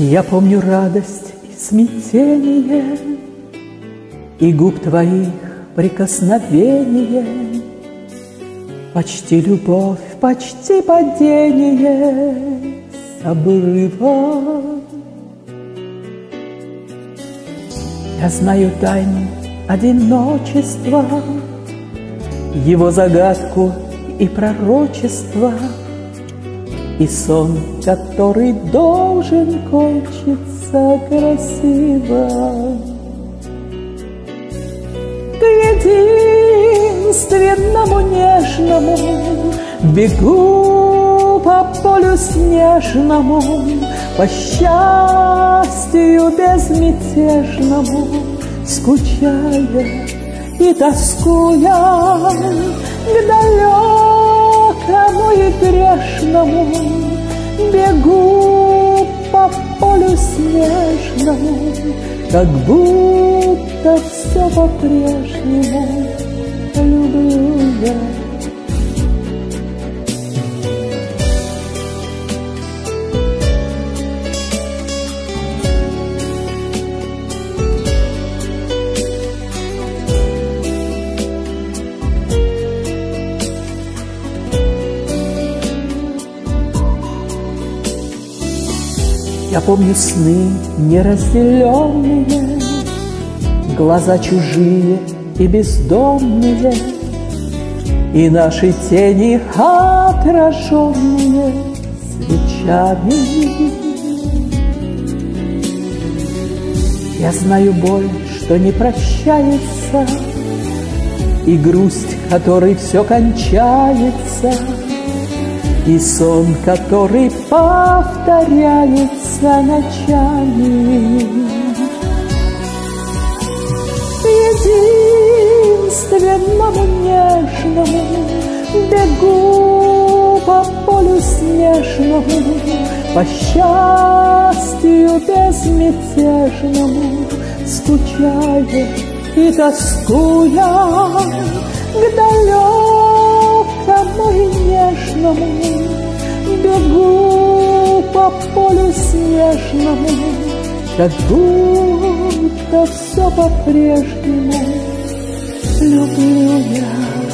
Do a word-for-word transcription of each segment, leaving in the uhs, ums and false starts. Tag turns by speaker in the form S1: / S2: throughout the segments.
S1: Я помню радость и смятение, и губ твоих прикосновение, почти любовь, почти падение с обрыва. Я знаю тайну одиночества, его загадку и пророчество, и сон, который должен кончиться красиво. К единственному нежному бегу по полю снежному, по счастью безмятежному, скучая и тоскуя, к далекому и грешному бегу по полю снежному, как будто все по-прежнему люблю я. Я помню сны неразделенные, глаза чужие и бездомные, и наши тени отраженные свечами. Я знаю боль, что не прощается, и грусть, которой все кончается, и сон, который повторяется ночами. Единственному нежному бегу по полю снежному, по счастью безмятежному, скучая и тоскуя, к далекому и нежному бегу по полю снежному, как будто все по-прежнему люблю я.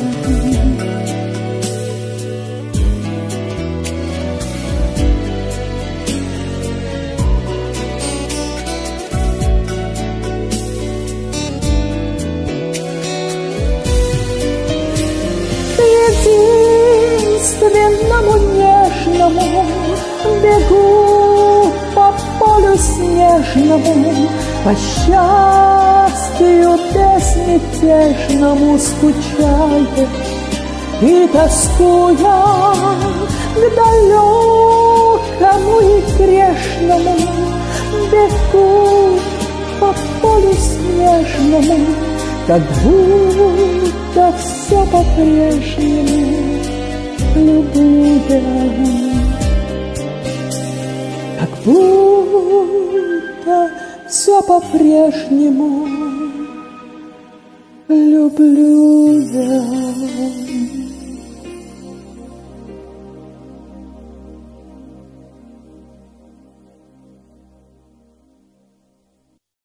S1: Единственному нежному бегу по полю снежному, по счастью безмятежному, скучая и тоскуя, к далекому и грешному бегу по полю снежному, как будто все по-прежнему люблю я, как будто все по-прежнему люблю я.